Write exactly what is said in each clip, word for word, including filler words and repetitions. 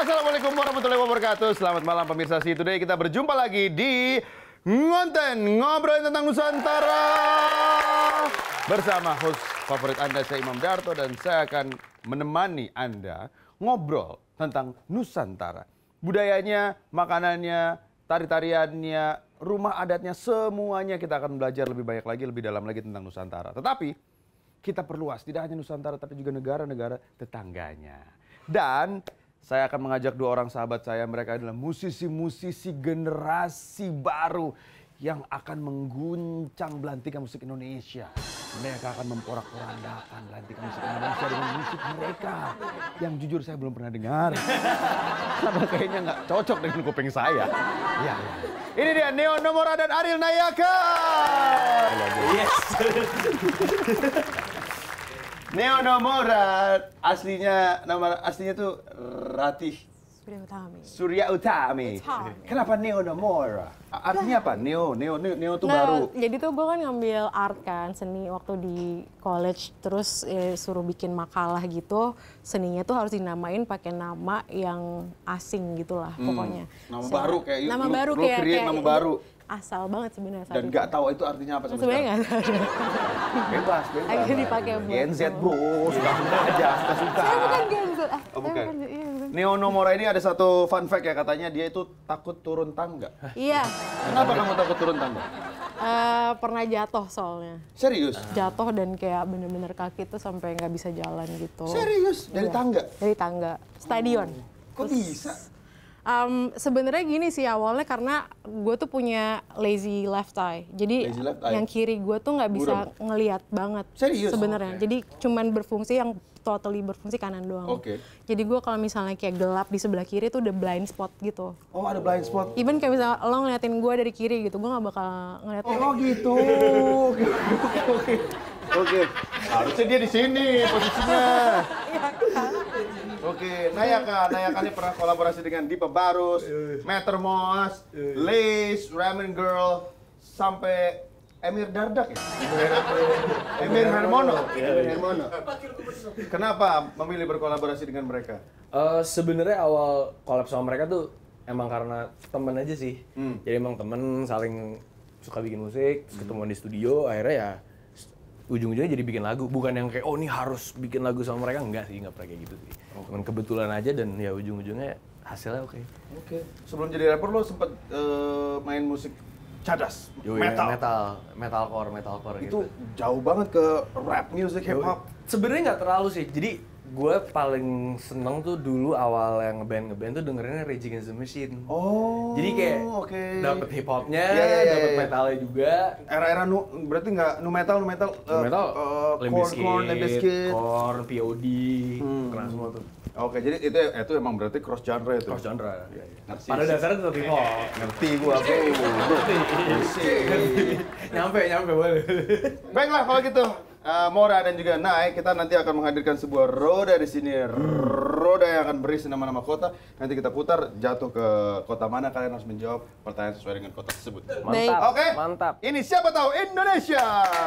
Assalamualaikum warahmatullahi wabarakatuh. Selamat malam pemirsa C Today. Kita berjumpa lagi di Ngonten Ngobrolin Tentang Nusantara. Bersama host favorit Anda, saya Imam Darto. Dan saya akan menemani Anda ngobrol tentang Nusantara. Budayanya, makanannya, tari-tariannya, rumah adatnya, semuanya kita akan belajar lebih banyak lagi, lebih dalam lagi tentang Nusantara. Tetapi kita perluas, tidak hanya Nusantara, tapi juga negara-negara tetangganya. Dan saya akan mengajak dua orang sahabat saya, mereka adalah musisi-musisi generasi baru yang akan mengguncang belantikan musik Indonesia. Mereka akan memporak-porandakan belantikan musik Indonesia dengan musik mereka yang jujur saya belum pernah dengar. Karena kayaknya nggak cocok dengan kuping saya. Ya, ya. Ini dia Neo Nomora dan Ariel Nayaka. Yes. Neo Nomora, aslinya nama aslinya tuh Ratih Surya Utami. Surya Utami. Utami. Kenapa Neo Nomora? Artinya apa? Neo, Neo, Neo, Neo tuh Nah, baru. jadi tuh gue kan ngambil art kan, seni waktu di college, terus eh, suruh bikin makalah gitu. Seninya tuh harus dinamain pakai nama yang asing gitulah hmm, pokoknya. Nama So, baru kayak nama lu, baru lu kayak, create kayak nama baru. Asal banget sebenarnya saat Dan nggak tahu itu artinya apa sama sebenarnya nggak tahu. Bebas, bebas. Akhirnya dipakai buat Gen Z bro, suka aja, suka suka. Saya bukan Gen Z. Ah, Oh, bukan. bukan. Iya, bukan. Neo Nomora ini ada satu fun fact ya, katanya dia itu takut turun tangga. Iya. Kenapa kamu takut turun tangga? Eh, pernah jatuh soalnya. Serius? Jatuh dan kayak bener-bener kaki tuh sampai nggak bisa jalan gitu. Serius? Dari Iya. tangga? Dari tangga. Stadion. Kok bisa? Um, sebenarnya gini sih awalnya karena gue tuh punya lazy left eye, jadi Lazy left eye? yang kiri gue tuh nggak bisa Buram? ngelihat banget. Serius? Sebenarnya, jadi cuman berfungsi yang totally berfungsi kanan doang. Oke. Jadi gue kalau misalnya kayak gelap di sebelah kiri tuh udah blind spot gitu. Oh, ada blind spot. Even kayak misalnya lo ngeliatin gue dari kiri gitu, gue nggak bakal ngeliatin. Oh gitu. Oke, oke, oke. Oke. Harusnya dia di sini posisinya. Oke, Nayaka, Nayaka ini pernah kolaborasi dengan Dipa Barus, Meter Moss, Lace, Ramen Girl, sampai Emir Dardak ya? Emir Hermono. Emir Hermono. Kenapa memilih berkolaborasi dengan mereka? Uh, Sebenarnya awal collab sama mereka tuh emang karena temen aja sih. Hmm. Jadi emang temen saling suka bikin musik, terus ketemuan di studio, akhirnya ya ujung-ujungnya jadi bikin lagu. Bukan yang kayak, oh ini harus bikin lagu sama mereka, enggak sih, enggak pernah kayak gitu sih. Oh. Cuman kebetulan aja dan ya ujung-ujungnya hasilnya oke. Okay. Oke. Okay. Sebelum jadi rapper lo sempet uh, main musik cadas, Yo, metal. Ya, metal, metalcore, metalcore Itu gitu. jauh banget ke rap music, hip hop. Sebenarnya nggak terlalu sih. Jadi gue paling seneng tuh dulu awal yang ngeband ngeband tuh dengerinnya Rage Against the Machine. Oh. Jadi kayak okay. dapet hip hopnya, yeah, yeah, yeah, dapet yeah. metalnya juga. Era-era nu, berarti nggak nu metal, nu metal, Nu metal, uh, Limp Korn, Bizkit, Korn, Limp Bizkit. Korn, P O D, Hmm. kena semua tuh. Oke, jadi itu itu emang berarti cross genre itu. Cross genre. Iya, iya. Ngerti Pada sih. dasarnya tetap hip hop. Ngerti gua, bro. Nyampe, nyampe boleh. Baiklah kalau gitu, uh, Mora dan juga Nay, kita nanti akan menghadirkan sebuah roda di sini. Roda yang akan berisi nama-nama kota. Nanti kita putar, jatuh ke kota mana, kalian harus menjawab pertanyaan sesuai dengan kota tersebut. Baik. Oke? Mantap. Ini siapa tahu Indonesia.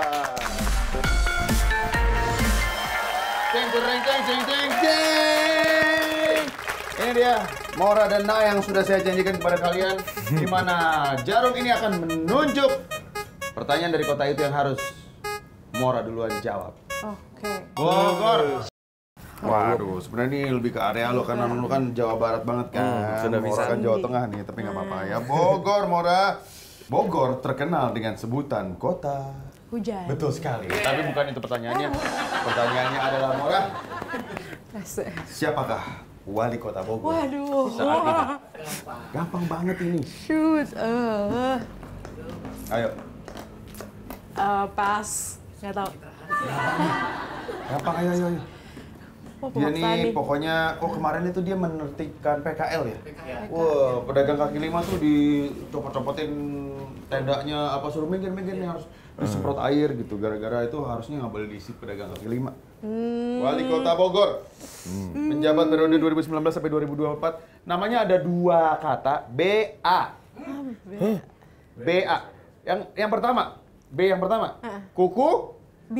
Ceng ceng ceng ceng ceng ceng. Ini dia Mora dan Nay yang sudah saya janjikan kepada kalian, di mana jarum ini akan menunjuk pertanyaan dari kota itu yang harus Mora duluan jawab. Oke. Bogor. Waduh, sebenarnya ini lebih ke area lo karena lu kan Jawa Barat banget kan. Hmm, sudah Mora bisa. kan Jawa Tengah nih, tapi nggak apa-apa ya. Bogor, Mora. Bogor terkenal dengan sebutan kota Hujan. betul sekali. Tapi bukan itu pertanyaannya. Pertanyaannya adalah Mora, siapakah wali kota Bogor? Waduh. Saat ini. Gampang banget ini. Shoot. Uh. Ayo. Uh, pas. Nggak tahu. Gampang, ayo, ayo, ayo. Oh, Dia pemaksaan nih pokoknya, oh kemarin itu dia menertibkan P K L ya? Wah, pedagang kaki lima tuh dicopot-copotin tendanya, apa suruh minggir-minggir nih harus disemprot air gitu. Gara-gara itu harusnya nggak boleh diisi pedagang kaki lima. Hmm. Wali Kota Bogor, hmm. menjabat periode dua ribu sembilan belas sampai dua ribu dua puluh empat. Namanya ada dua kata, B A. B A. Yang yang pertama, B yang pertama, Uh. kuku.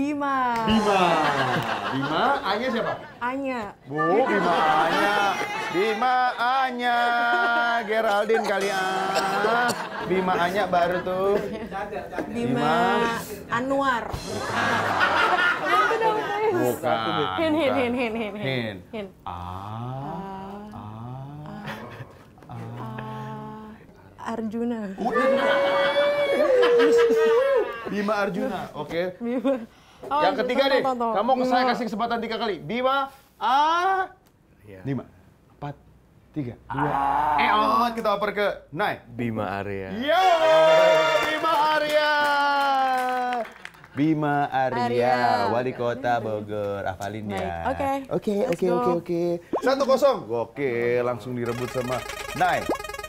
Bima. Bima. Bima, A-nya siapa? Anya. Bu, Bima A-nya. Bima Anya, Geraldine kali ah. Bima Anya baru tuh. Bima Anwar. Itu dong. Bukan. Hin, hin, hin, hin, hin, Hin. hin. Hin. Ah. Ah. Arjuna. Bima Arjuna, oke. Bima. Oh, Yang ketiga tunggu, nih, tunggu, tunggu. kamu saya Bima. kasih kesempatan tiga kali. Bima A. Iya. Lima, empat, tiga, dua. Eh, oh, kita oper ke Nai. Bima Arya. Yo, Bima Arya. Bima Arya, Arya. wali kota Bogor, hafalin ya. Baik, oke. Oke, Let's oke, go. oke, oke. Satu kosong. Oke, langsung direbut sama Nai.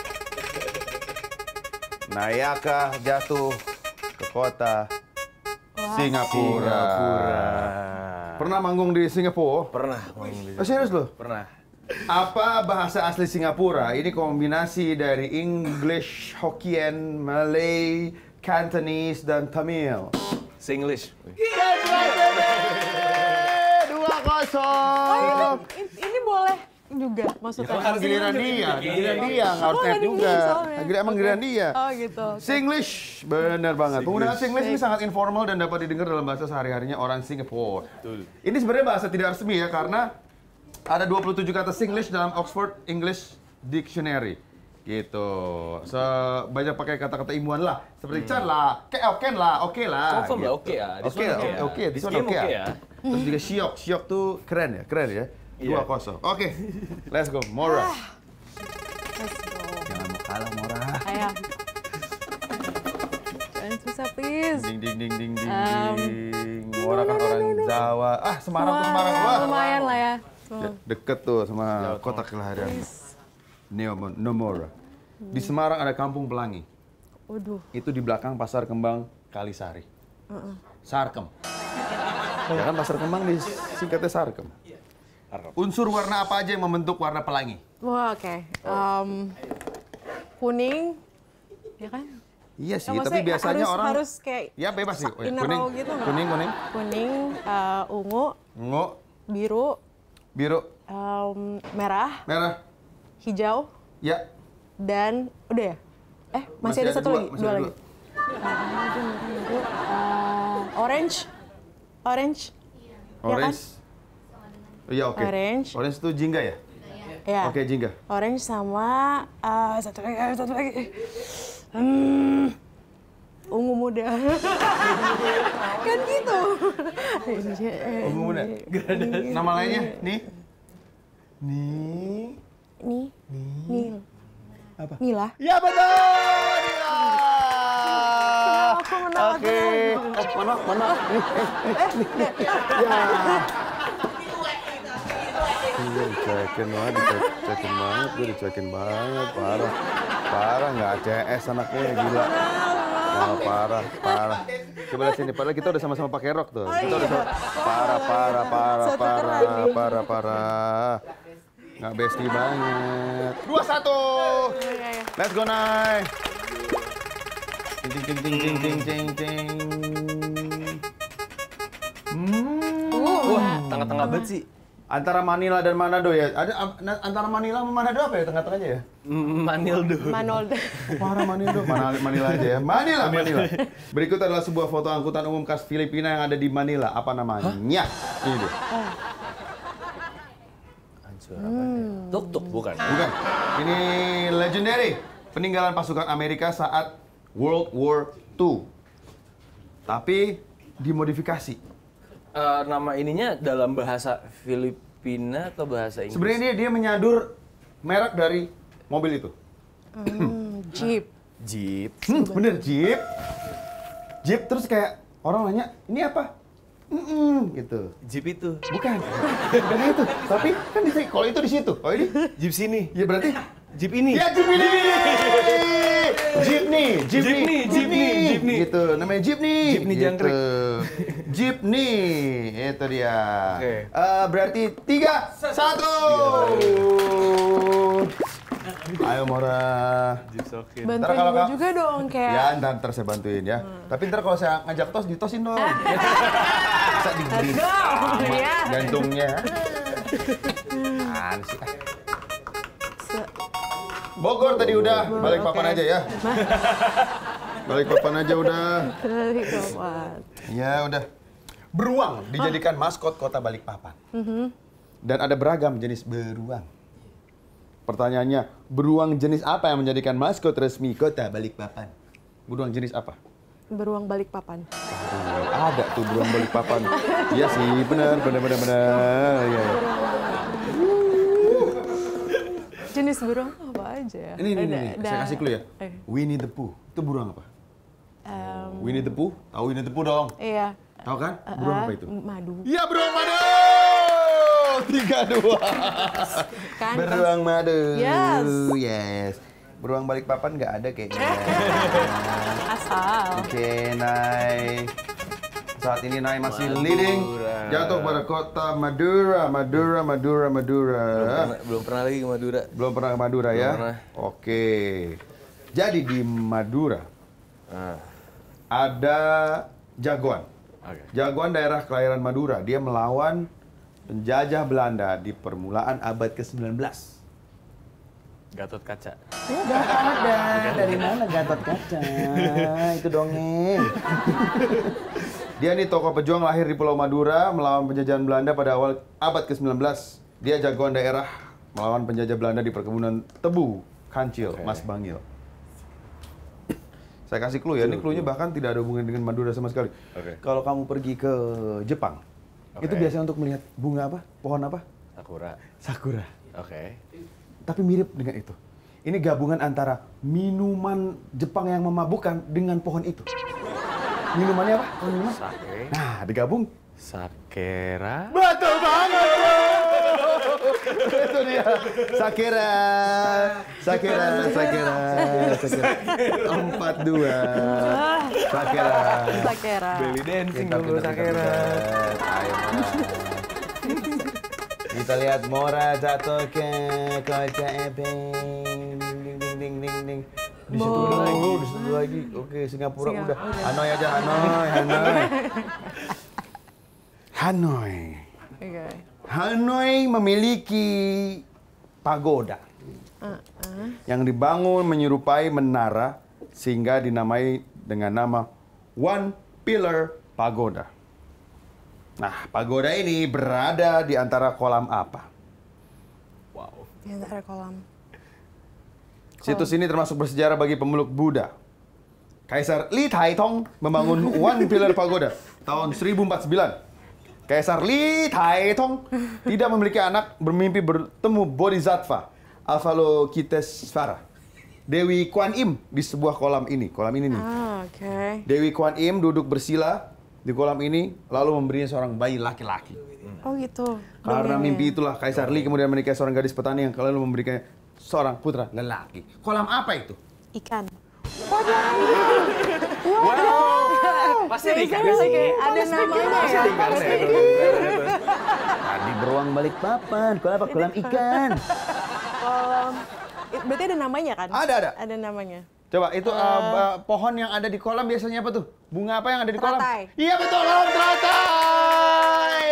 Nayaka jatuh ke kota Singapura. Singapura. Pernah manggung di Singapura? Pernah. Oh, serius loh? Pernah. Apa bahasa asli Singapura? Ini kombinasi dari English, Hokkien, Malay, Cantonese, dan Tamil. Singlish. Dua kosong. Ini, ini boleh juga maksudnya. Kan giliran dia, giliran dia, nggak harus Oh, net nggak juga. digini soalnya. Giliran emang giliran dia. Oh gitu. Singlish, benar banget. Penggunaan Singlish ini sangat informal dan dapat didengar dalam bahasa sehari-harinya orang Singapura. Betul. Ini sebenarnya bahasa tidak resmi ya, karena ada dua puluh tujuh kata Singlish dalam Oxford English Dictionary. Gitu. Sebanyak pakai kata-kata ilmuwan lah. Seperti can lah, ke oke lah, oke lah. Confirm lah, gitu. oke ya. This Oke, one oke, ya. oke, this This one game oke oke ya. ya. Terus juga siok, siok tuh keren ya, keren ya. Dua Iya. kosong. Oke, let's go, Mora. Let's go. Jangan mau kalah, Mora. Ayo. Jangan susah, please. Ding ding ding ding ding Um, ding. Mora kan orang Jawa. Ah, Semarang tuh Semarang. Wah. Lumayan lah ya. Ya, deket tuh sama kota kelahiran. Neo Nomora. Di Semarang ada Kampung Pelangi. Waduh. Itu di belakang Pasar Kembang Kalisari. Sarkem. Ya kan Pasar Kembang disingkatnya Sarkem. Unsur warna apa aja yang membentuk warna pelangi? Wah, oke. Em, kuning, ya kan? Iya sih, Nah, tapi maksudnya biasanya harus, orang harus kayak ya bebas sih. Oh, ya, in a kuning, row gitu nggak? kuning, kuning, Kuning, eh, ungu, ungu, biru, biru, em, merah, merah. hijau, Ya, dan udah ya? Eh, masih, Masih ada ada satu dua, lagi, masih dua ada lagi. Eh, orange, orange, ya kan? orange. Oh, iya, oke. Orange. Orange itu jingga ya? Ya. Oke, jingga. Orange sama eh, satu lagi, eh, satu lagi. Hmm, ungu muda. Kan gitu. Ungu muda. Nama lainnya? Nih. Nih. Nih, Nil. Apa? Nila. Ya betul. Nila. Aku menang, aku Oke. Oh, mana mana? Nih, eh, nih, nih. Ya. Iya, dicekin banget, dicekin banget, gue dicekin banget, parah, parah, nggak C S anaknya, gila, oh, parah, parah. Coba lihat sini, padahal kita udah sama-sama pakai rok tuh, kita udah sama, parah, parah, parah, Satu parah, keran nih. parah, parah, nggak bestie banget. Dua satu, let's go Nay. Ting ting ting ting ting ting ting. Hmm. Wah, tengah-tengah banget sih. Antara Manila dan Manado ya. Ada am- na- antara Manila sama Manado apa ya tengah-tengahnya ya? Manildo. Manolda. Parah Manado. Manila, Manila aja ya. Manila, Manila. Berikut adalah sebuah foto angkutan umum khas Filipina yang ada di Manila. Apa namanya? Ini dia. Ansur apa ya? Tuk-tuk bukan. Bukan. Ini legendary. Peninggalan pasukan Amerika saat World War Two. Tapi dimodifikasi. Eh, nama ininya dalam bahasa Filipina atau bahasa Inggris? Sebenarnya dia, dia menyadur merek dari mobil itu. Hmm, Jeep. Jeep. Hmm, bener, Jeep. Jeep, terus kayak orang nanya, ini apa? Mm-mm, gitu. Jeep itu. Bukan, bukan itu. Tapi kan di kalau itu di situ. Oh ini? Jeep sini. Ya berarti Jeep ini. ya Jeep ini. Jeep nih, Jeep Jeep nih, nih, Jeep nih, Jeep nih. Gitu, namanya Jeep nih. Jeep nih gitu. jangkrik. Jeep nih, itu dia. Oke. Eh, berarti tiga, satu. Ayo Mora. Jeep Sokin. Ntar Bantuin kalau gue kak- juga dong kayak. Ya, ntar, ntar saya bantuin ya. Tapi ntar kalau saya ngajak tos, ditosin dong. Bisa digigit Let's go. Ya. gantungnya. Apaan sih? Bogor tadi udah, balik papan Oke. aja ya. Balik papan aja udah. Balik papan. Ya udah. Beruang dijadikan maskot kota Balikpapan. Dan ada beragam jenis beruang. Pertanyaannya, beruang jenis apa yang menjadikan maskot resmi kota Balikpapan? Beruang jenis apa? Beruang Balikpapan. Aduh, ada tuh beruang Balikpapan. Iya sih, benar, benar, benar, benar. Iya, iya. Jenis beruang apa aja ya? Ini, ini, Ada- ini, ada- saya kasih clue ya. Eh, Winnie the Pooh, itu beruang apa? em, Winnie the Pooh, tahu Winnie the Pooh dong? iya. Tahu kan? Beruang apa itu? Madu. Iya, beruang madu. Tiga dua. Kan? Beruang madu. Yes. Yes. Beruang Balikpapan nggak ada kayaknya. Asal. Oke, Nay. Saat ini Nay masih leading. Jatuh pada kota Madura, Madura, Madura, Madura. Belum pernah, belum pernah lagi ke Madura. Belum pernah ke Madura ya? Belum pernah. Oke. Jadi di Madura Ah, ada jagoan. oke. Jagoan daerah kelahiran Madura. Dia melawan penjajah Belanda di permulaan abad ke sembilan belas. Gatot Kaca. Udah ada. Dari mana Gatot Kaca? Itu dongeng. Dia nih tokoh pejuang lahir di Pulau Madura melawan penjajahan Belanda pada awal abad ke sembilan belas. Dia jagoan daerah melawan penjajah Belanda di perkebunan tebu, Kancil, Oke. Mas Bangil. Saya kasih clue ya, ini clue-nya bahkan tidak ada hubungan dengan Madura sama sekali. Oke. Kalau kamu pergi ke Jepang, Oke. itu biasanya untuk melihat bunga apa? Pohon apa? Sakura. Sakura. Oke. Tapi mirip dengan itu. Ini gabungan antara minuman Jepang yang memabukkan dengan pohon itu. Minumannya apa? Oh, minuman? Sake. Nah, digabung. Sakera. Betul banget, bro! Itu dia. Sakira. Sakira, Sakira, Sakira. Empat dua. Sakira. Sakera. Belly dancing Pintar, dulu pintar, Sakera. pintar, pintar. Ayo, Mora. Kita lihat Mora jatuh ke kaca ebeng. Ding, ding, ding, ding, ding. Di situ Boy. dulu, di situ lagi. Oke, Singapura Singa- udah. udah. Hanoi aja, Hanoi, Hanoi. Hanoi. Oke. Hanoi memiliki pagoda yang dibangun menyerupai menara sehingga dinamai dengan nama One Pillar Pagoda. Nah, pagoda ini berada di antara kolam apa? Wow. Di antara kolam. Situs ini termasuk bersejarah bagi pemeluk Buddha. Kaisar Li Taitung membangun One Pillar Pagoda tahun seribu empat puluh sembilan. Kaisar Li Taitung tidak memiliki anak, bermimpi bertemu Bodhisattva Avalokitesvara, Dewi Kuan Im di sebuah kolam ini. Kolam ini nih. Ah, oke. Dewi Kuan Im duduk bersila di kolam ini, lalu memberinya seorang bayi laki-laki. Oh gitu. Karena Dongengnya. mimpi itulah Kaisar Li kemudian menikahi seorang gadis petani yang lalu memberikannya seorang putra lelaki. Kolam apa itu? Ikan. Pasti ada Ikan ikannya sih. lagi. Ada namanya ya. Tadi beruang Balikpapan. Kolam apa? Kolam ikan. Kolam. It- Berarti ada namanya kan? Ada, ada. Ada namanya. Coba itu uh, uh, pohon yang ada di kolam biasanya apa tuh? Bunga apa yang ada di kolam? Teratai. Iya betul, kolam teratai.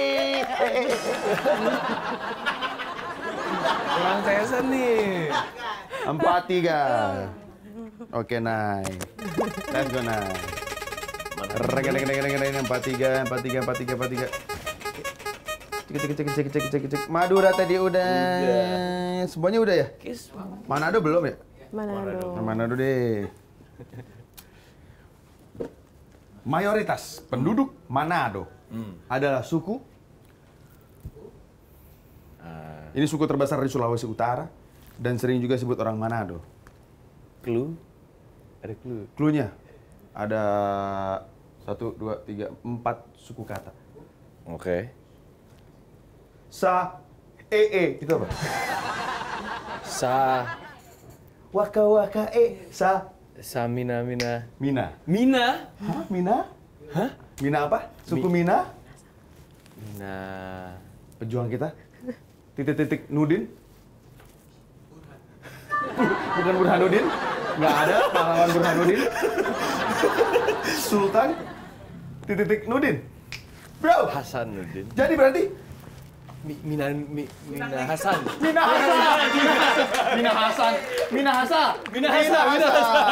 Kurang tesan nih. Empat tiga. Oke, Nay. Let's go, Nay. Regen, regen, regen, regen, empat tiga, empat tiga, empat tiga, empat tiga. Cek, cek, cek, cek, cek, cek, cek. Madura tadi udah. Semuanya udah ya? Kiss. Manado belum ya? Manado. Nah, Manado deh. Mayoritas penduduk Manado adalah suku. Ah, Ini suku terbesar di Sulawesi Utara dan sering juga disebut orang Manado. clue. Ada clue. Cluenya ada satu, dua, tiga, empat suku kata. Oke. Sa, e, e, itu apa? Sa Waka, waka, e, sa, Samina Mina. Mina. Mina? Hah? Mina? Hah? Mina apa? Suku Mina? Mina. Pejuang kita? Titik-titik Nudin? Bukan Burhanuddin? Nggak ada pahlawan Burhanuddin? Sultan? Titik-titik Nudin? Bro, Hasanuddin. jadi berarti Mi- Mina Mi- Mina Hasan. Mina Hasan. Mina Hasan. Mina Hasan. Mina Hasan. Mina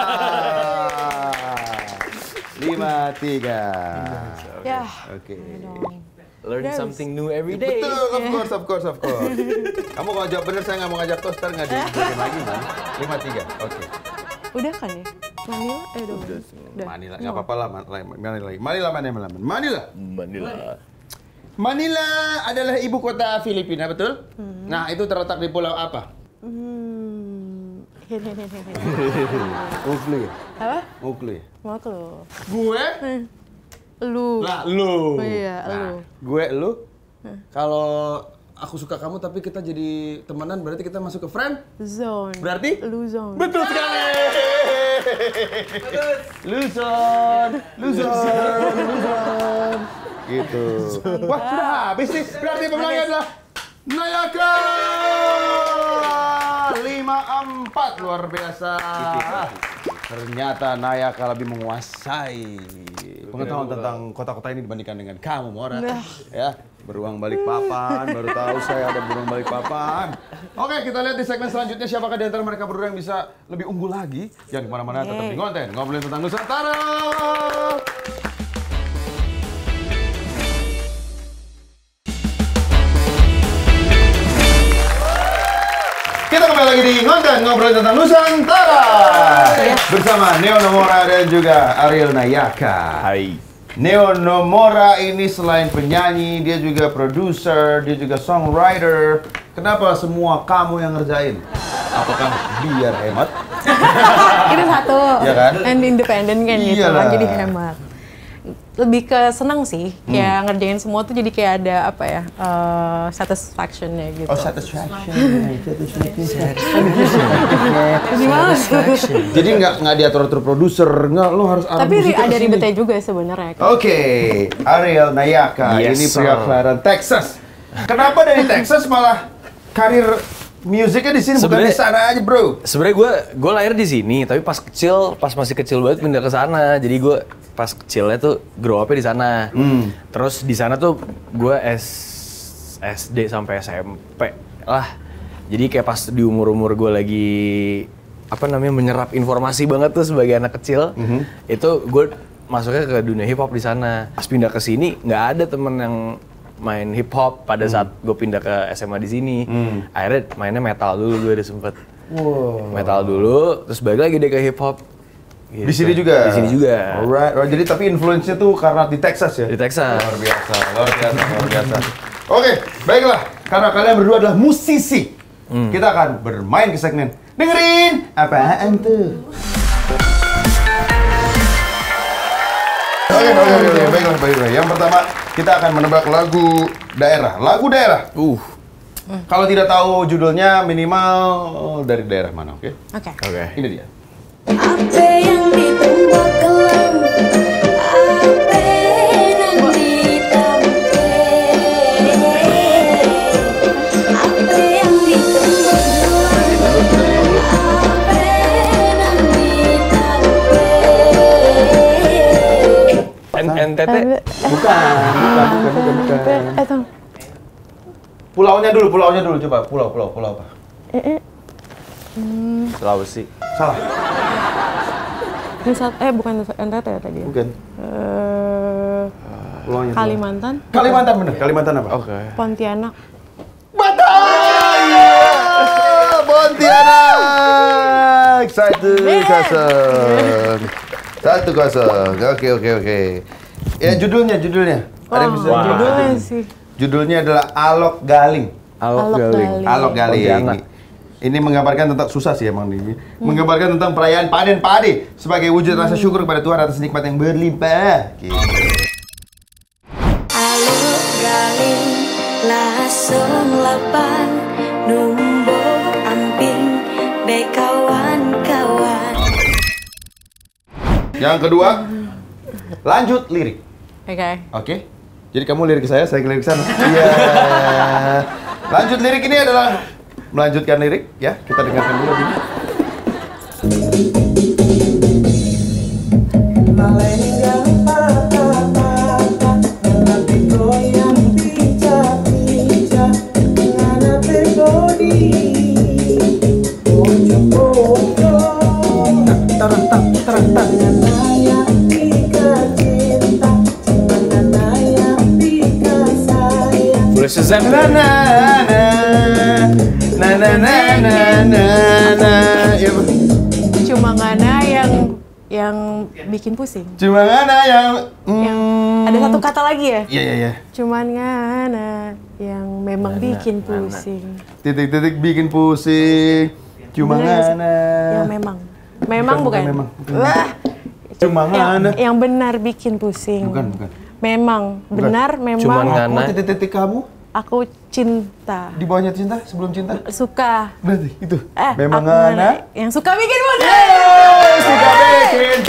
Lima tiga. Ya. Oke. Dong. Learn Yes. something new every day. Betul, of course, of course, of course. Kamu kalau jawab bener, saya nggak mau ngajak toaster, nggak dibikin lagi, man. Lima tiga, oke. Udah kan ya? Manila? Eh, udah. Udah. Manila, nggak apa-apa lah, Man- Manila lagi. Manila, Manila, Manila. Manila. Manila. Manila adalah ibu kota Filipina, betul? Nah, itu terletak di pulau apa? Hmm. Hehehe. Ugli. Apa? Ugli. Mau lu. Gue? Lu. Lah, lu. Oh iya, Nah, lu. gue, lu. Kalau aku suka kamu tapi kita jadi temenan, berarti kita masuk ke friend? Zone. Berarti? Lu zone. Betul sekali. Luzon, Luzon, Luzon. Gitu. Wah, sudah habis nih. Berarti pemenangnya adalah Nayaka. lima empat, luar biasa. Ternyata Nayaka lebih menguasai pengetahuan tentang kota-kota ini dibandingkan dengan kamu, Mora. Ya, beruang balik papan, baru tahu saya ada beruang balik papan. Oke, kita lihat di segmen selanjutnya siapakah di antara mereka berdua yang bisa lebih unggul lagi. Jangan kemana-mana, tetap di Ngonten, ngobrolin tentang Nusantara. Kita kembali lagi di Ngonten, ngobrolin tentang Nusantara. Bersama Neo Nomora dan juga Ariel Nayaka. Hai. Neo Nomora ini selain penyanyi, dia juga produser, dia juga songwriter. Kenapa semua kamu yang ngerjain? Apakah biar hemat? Itu satu. Iya kan? And independen kan gitu Iyalah. kan, jadi hemat. Lebih ke senang sih, kayak ngerjain semua tuh jadi kayak ada apa ya, uh, satisfaction-nya gitu. Oh, satisfaction. Gimana? Jadi nggak nggak diatur-atur produser, nggak lo harus arah Tapi ri- musiknya ada kesini. ribetnya juga sebenarnya. Oke, Ariel Nayaka, Yes, ini sir. pria kelahiran Texas. Kenapa dari Texas malah karir musiknya di sini bukan di Sebenarnya- sana aja, bro? Sebenarnya gue gue lahir di sini, tapi pas kecil, pas masih kecil banget pindah ke sana. Jadi gue pas kecilnya tuh grow up-nya di sana. Hmm. Terus di sana tuh gue S SD sampai S M P lah. Jadi kayak pas di umur-umur gue lagi apa namanya menyerap informasi banget tuh sebagai anak kecil, itu gue masuknya ke dunia hip hop di sana. Pas pindah ke sini nggak ada temen yang main hip hop pada saat gue pindah ke S M A di sini. Akhirnya mainnya metal dulu, gue udah sempet Wow. metal dulu, terus balik lagi deh ke hip hop. Gitu. Di sini juga? Di sini juga. Alright, alright. Jadi tapi influence-nya tuh karena di Texas ya? Di Texas. Luar biasa, luar biasa, luar biasa. Oke, baiklah. Karena kalian berdua adalah musisi, kita akan bermain ke segmen dengerin apaan tuh. Oke, oke, oke, oke. Baiklah, baiklah. Yang pertama, kita akan menebak lagu daerah. Lagu daerah. Uh. Kalau tidak tahu judulnya, minimal dari daerah mana, oke? Oke. Oke. Ini dia. Apa yang ditumbuk kelam, apa yang ditampe, apa yang ditumbuk kelam, apa yang ditampe. N N T T. Bukan, bukan, bukan, bukan, bukan. Eh, tuh. Pulaunya dulu, pulaunya dulu. Coba, pulau, pulau, pulau apa? Sulawesi. Salah. Nusa, eh bukan Nusa- N T T ya tadi. ya? Bukan. Eh, Pulaunya. Kalimantan, Kalimantan bener. Kalimantan apa? Oke. Pontianak. Betul! Pontianak! Satu kosong. Satu kosong. Oke, oke, oke. Ya judulnya, judulnya. Ada yang bisa Wah, judulnya? judulnya sih. Judulnya adalah Alok Galing. Alok Alok Galing. Galing. Alok Galing. Pontianak. Ini menggambarkan tentang susah sih emang ini. Menggambarkan tentang perayaan panen padi sebagai wujud rasa syukur kepada Tuhan atas nikmat yang berlimpah. Gitu. Alok galing lasung lapan numbuk amping be kawan-kawan. Yang kedua, lanjut lirik. Oke. Oke. Jadi kamu lirik ke saya, saya lirik ke sana. Iya. Lanjut lirik ini adalah melanjutkan lirik ya. Kita dengarkan dulu ini. Boleh Shazam. Na na na na na na na na na. Ya, Bang. Cuma ngana yang yang bikin pusing. Cuma ngana yang Yang mm, ada satu kata lagi ya? Iya iya iya. Cuman ngana yang memang Ngana, bikin ngana. pusing. Titik-titik bikin pusing. Cuma Bener nggak sih? ngana. Yang memang. Memang bukan? bukan memang, bukan. Wah. Cuma Yang, ngana. yang benar bikin pusing. Bukan bukan. Memang. Benar memang. Cuman ngana. Aku titik-titik kamu Aku cinta. di bawahnya cinta sebelum cinta. Suka. Berarti itu. Eh, Memang aku ngana. yang suka bikin pusing. Yeay, suka bikin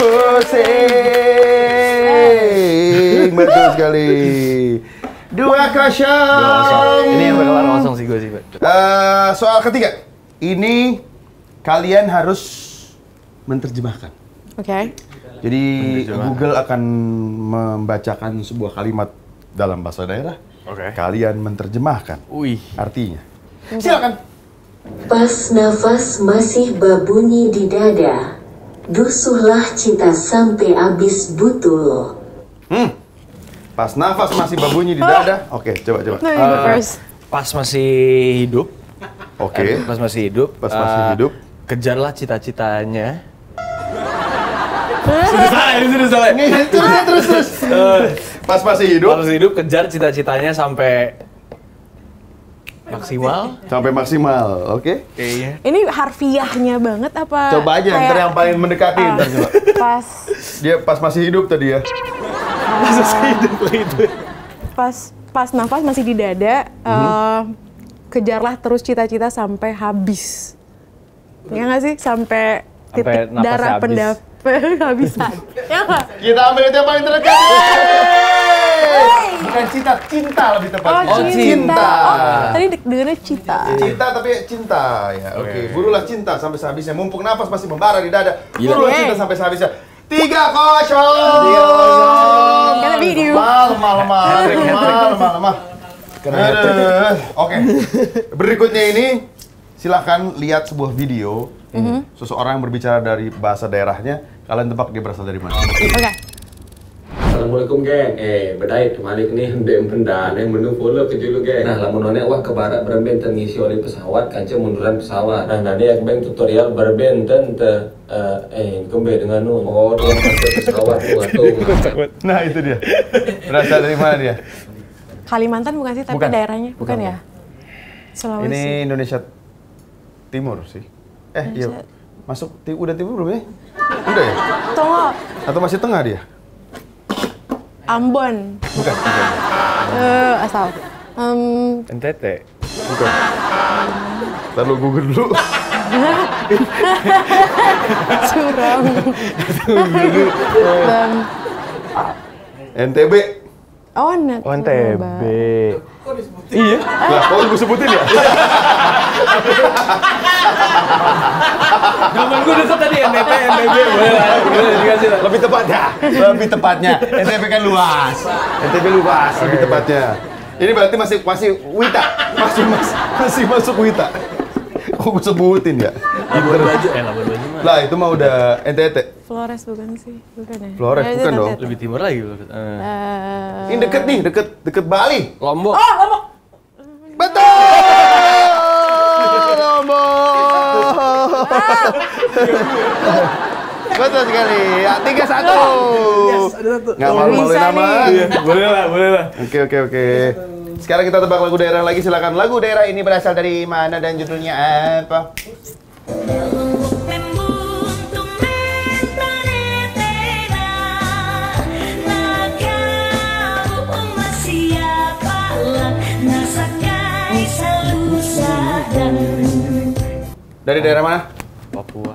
pusing. Betul sekali. Dua kosong. Ini yang berkelar kosong sih gue sih, Pak. Eh, soal ketiga. Ini kalian harus menerjemahkan. Oke. Jadi Menerjemahkan. Google akan membacakan sebuah kalimat dalam bahasa daerah. Oke. Kalian menerjemahkan Wih. artinya. Silakan. Pas nafas masih berbunyi di dada, dusuhlah cinta sampai habis butuh. Hmm. Pas nafas masih berbunyi di dada. Oke, coba coba. No, you Eh, go first. Pas masih hidup. Oke. Eh, Pas masih hidup. Pas masih eh, hidup. Kejarlah cita-citanya. Sudah salah, ini sudah salah. Nih, terus terus terus. Pas masih hidup Pas masih hidup, kejar cita-citanya sampai maksimal. sampai maksimal. Oke. Kayaknya. Ini harfiahnya banget apa? Coba aja kayak, ntar yang paling mendekati ah, ntar coba. Pas Dia pas masih hidup tadi ya. Pas masih hidup lah itu. pas pas nafas masih di dada, eh, kejarlah terus cita-cita sampai habis. Ya nggak sih? Sampai Sampai titik nafasnya darah habis. pendap kehabisan. Ya nggak? Kita ambil itu yang paling terdekat. Bukan cinta, cinta lebih tepatnya. Oh, cinta. cinta. Oh, tadi dengarnya cita. Cinta tapi cinta ya. Oke, Oke. burulah cinta sampai sehabisnya. Mumpung nafas masih membara di dada. Gila. Burulah Yeay. cinta sampai sehabisnya. Tiga kosong. Tiga kosong. Kata video. Lemah, lemah, lemah, lemah, lemah, lemah. Aduh. Oke. Berikutnya ini silahkan lihat sebuah video. Seseorang yang berbicara dari bahasa daerahnya. Kalian tebak dia berasal dari mana? Oke. Assalamualaikum geng, eh bedai kemalik nih ndek benda yang menu follow ke dulu geng. Nah lamun nanya wah ke barat berbenten ngisi oleh pesawat kanca munduran pesawat. Nah nanti yang beng tutorial berbenten te eh kembe dengan nu oh dia masuk pesawat tuh atau Nah itu dia. Berasal dari mana dia? Kalimantan bukan sih, tapi Bukan. daerahnya bukan, Bukan, ya? Sulawesi. Ini Indonesia Timur sih. Eh iya. Indonesia- Masuk ti- udah timur belum ya? Udah ya? Tunggu, Atau masih tengah dia? Ambon. Bukan. bukan. Eh, asal. Em, N T T. Bukan. Ntar lu Google dulu. Curang. Em, N T B. oh, net. Oh, N T B. Iya. Lah, kok gue sebutin ya? Gaman gue deket tadi N T T, N T B. Boleh lah, boleh dikasih lah. Lebih tepatnya. Lebih tepatnya. N T B kan luas. N T B luas, lebih tepatnya. Ini berarti masih masih Wita. Masih masih, masih masuk Wita. Kok gue sebutin ya? Labuan Bajo, eh Labuan Bajo mah. Lah, itu mah udah N T T. Flores bukan sih? Bukan ya? Flores, Eh, itu bukan N T T. dong. Lebih timur lagi loh. Eh. Eh, Ini deket nih, deket deket Bali. Lombok. Oh, Lombok. Betul! Lombok! Betul sekali. Ya, tiga satu. Yes, ada satu. Nggak malu-maluin Bisa nama. nih. Iya, boleh lah, boleh lah. Oke, oke, oke. Sekarang kita tebak lagu daerah lagi. Silakan. Lagu daerah ini berasal dari mana dan judulnya apa? Dari daerah mana? Papua.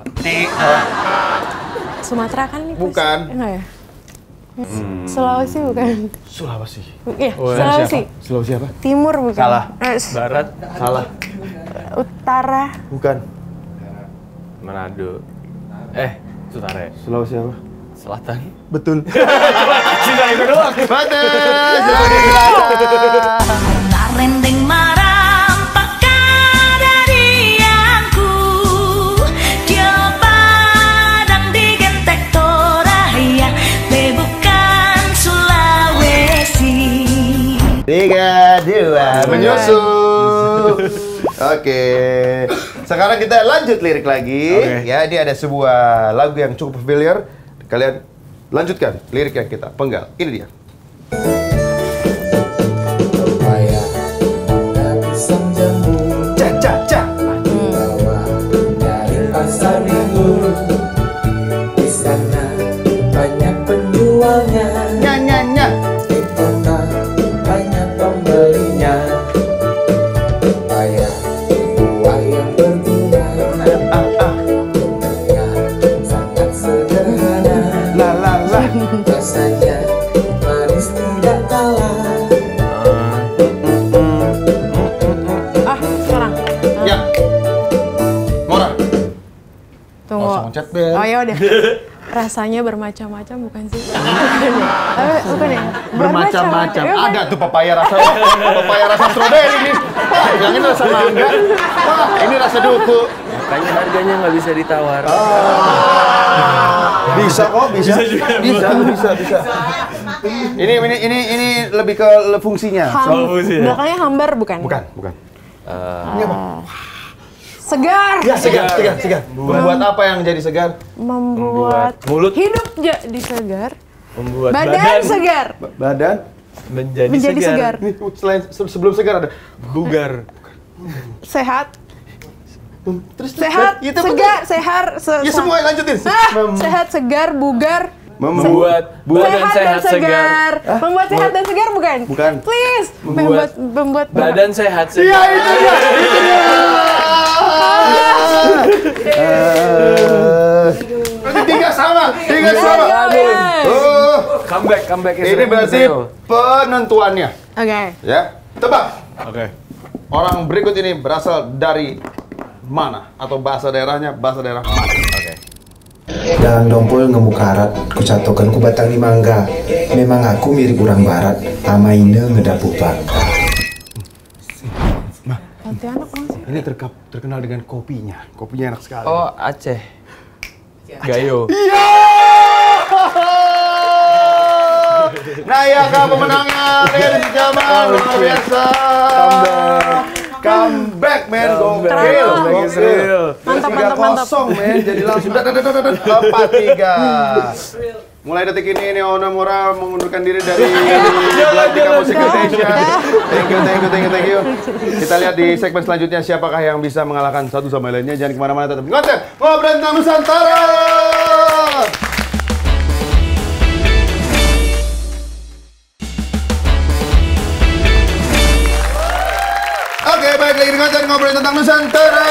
Sumatera kan nih? Bukan. Enggak ya? Sulawesi bukan? Sulawesi. Iya, Oh, Sulawesi. Sulawesi apa? Timur bukan? Salah. Eh, Barat. Salah. utara. Bukan. Manado. Eh, Sutare. Sulawesi apa? Selatan. Betul. Cina itu doang. Betul. Sulawesi Selatan. Rendeng marang pakadarianku Dio padang digentek toraya Bebukan Sulawesi Tiga, dua, Wah, menyusup. Oke. Sekarang kita lanjut lirik lagi. Oke. Ya, ini ada sebuah lagu yang cukup familiar. Kalian lanjutkan lirik yang kita penggal. Ini dia. Pepaya dan pisang jambu Ca ca ca. bawa dari pasar minggu. Di sana banyak penjualnya, Nya nya nya. di kota banyak pembelinya. Pepaya buah yang berguna, Ah ah. bentuknya sangat sederhana. La la la. Rasanya manis tidak kalah. Ah, sekarang. Ah, Ya. Mora. Tunggu. Langsung chat, Ben. Oh ya udah. Rasanya bermacam-macam bukan sih? Tapi bukan ya? Bermacam-macam. Ya, kan? Ada tuh papaya rasa papaya rasa strawberry nih. Wah, yang ini rasa mangga. Wah, ini rasa duku. Makanya harganya nggak bisa ditawar. Bisa kok, bisa. Bisa, bisa, bisa. Ini ini ini ini lebih ke le- fungsinya. Ham, Soal fungsi ya? belakangnya hambar bukan? Bukan, bukan. Eh, Ini apa? Segar. Ya, segar, segar, segar. Membuat apa yang jadi segar? Membuat mulut hidup jadi segar. membuat Badan, badan, segar. Ba- Badan. menjadi, Menjadi segar. Ini selain se- sebelum segar ada bugar. Sehat. terus Sehat, Itu segar, sehat. se- Ya semua lanjutin. Ah, Mem- sehat, segar, bugar. Membuat badan sehat segar. Membuat sehat dan segar bukan? Bukan. Please. Membuat- membuat Badan sehat Iya, segar. itu dia. Itu dia. Eh, Berarti tiga sama, tiga sama. Aduh. Oh, Comeback, comeback. ini berarti penentuannya, Oke. ya. Tebak. Oke. Orang berikut ini berasal dari mana atau bahasa daerahnya bahasa daerah mana? Oke. Dalam dompol ngemu karat, kucatokan ku batang di mangga. Memang aku mirip orang barat, amaine ngedapu bangka. Pontianak mana sih? Ini terkap, terkenal dengan kopinya. Kopinya enak sekali. Oh, Aceh. Gayo. Iya. Nah, ya kak pemenangnya, ladies and gentlemen, luar biasa. Comeback, comeback, man, gokil, Keren. gokil. Mantap, tiga mantap, mantap. kosong, man, jadi langsung empat tiga. Mulai detik ini, Neo Nomura mengundurkan diri dari Belantika Musik Indonesia. Thank you, thank you, thank you, thank you. Kita lihat di segmen selanjutnya siapakah yang bisa mengalahkan satu sama lainnya. Jangan kemana-mana, tetap di konten Ngobrol Tentang Nusantara. Oke, baik lagi di konten Ngobrol Tentang Nusantara.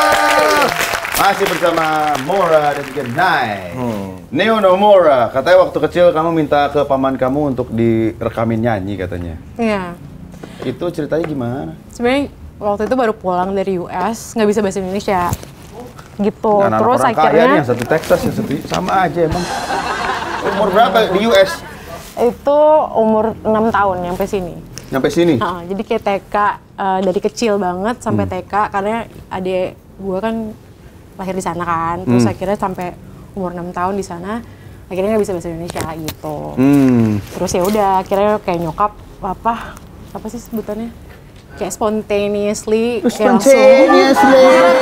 Masih bersama Mora dan juga Nai. Neo Nomura, katanya waktu kecil kamu minta ke paman kamu untuk direkamin nyanyi katanya. Iya. Itu ceritanya gimana? Sebenarnya waktu itu baru pulang dari U S, nggak bisa bahasa Indonesia. Gitu. Anak-anak Terus orang kaya nih, akhirnya yang satu Texas, yang satu sama aja emang. Umur berapa di U S? itu umur enam tahun nyampe sini. Nyampe sini? Heeh, jadi kayak T K eh, dari kecil banget sampai Hmm. T K karena adik gue kan lahir di sana kan. Terus Hmm. akhirnya sampai umur enam tahun di sana akhirnya nggak bisa bahasa Indonesia gitu. Hmm. Terus ya udah akhirnya kayak nyokap apa apa sih sebutannya? Kayak spontaneously kayak langsung Spontaneously.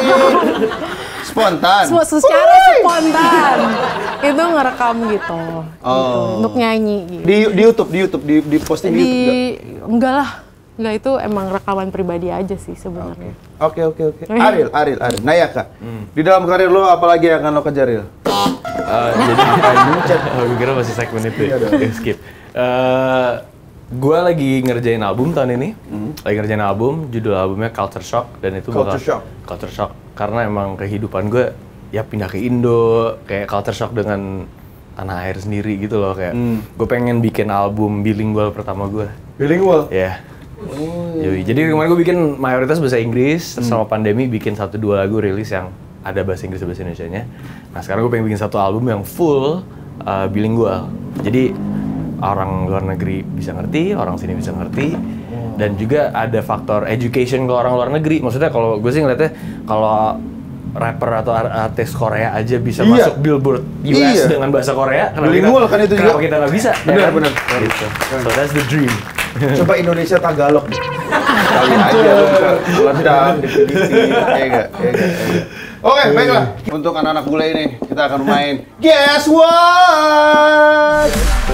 Spontan. Semua secara spontan itu ngerekam gitu, gitu Oh. untuk nyanyi gitu. Di, di YouTube, di YouTube, di, di posting di, Di YouTube nggak? enggak lah, enggak itu emang rekaman pribadi aja sih sebenarnya. Oke, oke, oke. Aril, Aril, Aril. Nayaka, di dalam karir lo apalagi yang akan lo kejar, Ril? Eh, jadi oh, gue kira masih segmen itu ya. Oke, skip. Eh, gue lagi ngerjain album tahun ini. Lagi ngerjain album, judul albumnya Culture Shock dan itu Culture bakal Shock. Culture Shock karena emang kehidupan gue ya pindah ke Indo, kayak culture shock dengan tanah air sendiri gitu loh kayak. Gue pengen bikin album bilingual pertama gue. Bilingual. Ya. Yoi. Jadi kemarin gue bikin mayoritas bahasa Inggris, terus sama pandemi bikin satu dua lagu rilis yang ada bahasa Inggris dan bahasa Indonesianya. Nah sekarang gue pengen bikin satu album yang full uh, bilingual. Jadi orang luar negeri bisa ngerti, orang sini bisa ngerti, dan juga ada faktor education ke orang luar negeri. Maksudnya kalau gue sih ngeliatnya kalau rapper atau artis Korea aja bisa Iya. masuk Billboard U S Iya. dengan bahasa Korea, kenapa Bilingual kita, kan itu juga. kenapa kita nggak bisa? Benar, ya kan? benar. Gitu. So that's the dream. Coba Indonesia Tagalog. Kali aja ledang di Filipina, ya enggak? Ya enggak? Oke, baiklah. Untuk anak-anak bule ini, kita akan main Guess What?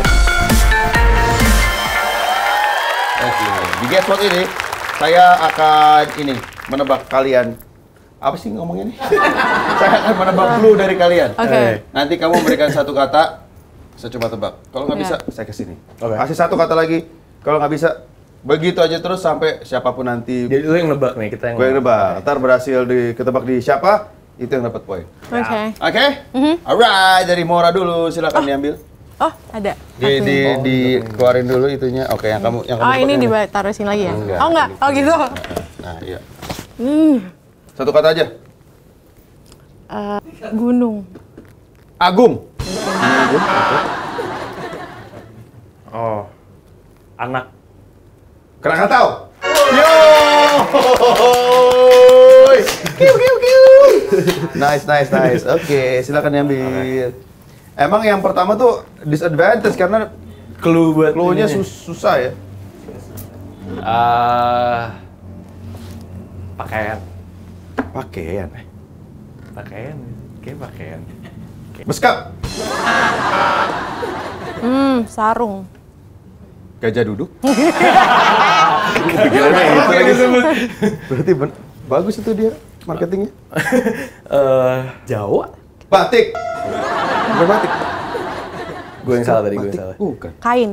Oke, di Guess What ini, saya akan ini menebak kalian. Apa sih ngomongnya nih? Saya akan menebak clue dari kalian. Oke. Okay. Nanti kamu memberikan satu kata, saya coba tebak. Kalau nggak bisa, saya kesini. Oke. Kasih satu kata lagi. Kalau nggak bisa, begitu aja terus sampai siapapun nanti. Jadi lu yang nebak nih, kita yang Gue yang nebak. Ntar berhasil di ketebak di siapa, itu yang dapat poin. Oke. Oke? Alright, dari Mora dulu, silakan diambil. Oh, ada. Di di di keluarin dulu itunya. Oke, yang kamu yang kamu Oh, ini tebak ditaruh sini lagi ya? Enggak. Oh, enggak. Oh, gitu. Nah, iya. Hmm. Satu kata aja. Eh, gunung. Agung. Agung. Oh. Anak. Krakatau. Yo! Kiu kiu kiu. Nice nice nice. Oke, silakan diambil. Emang yang pertama tuh disadvantage karena Clue buat clue-nya ininya. sus susah ya. Ah, pakaian. Pakaian. Pakaian. Kayak pakaian. Beskap. Hmm, sarung. Gajah duduk. Kepikirannya itu lagi. Berarti ben- bagus itu dia marketingnya. Eh, Jawa. Batik. Bukan batik. Gue yang salah tadi, gue yang Batik salah. bukan. Kain.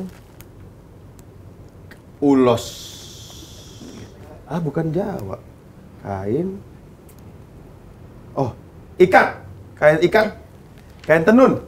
Ulos. Ah, bukan Jawa. Kain. Oh, ikan. Kain ikan. Kain tenun.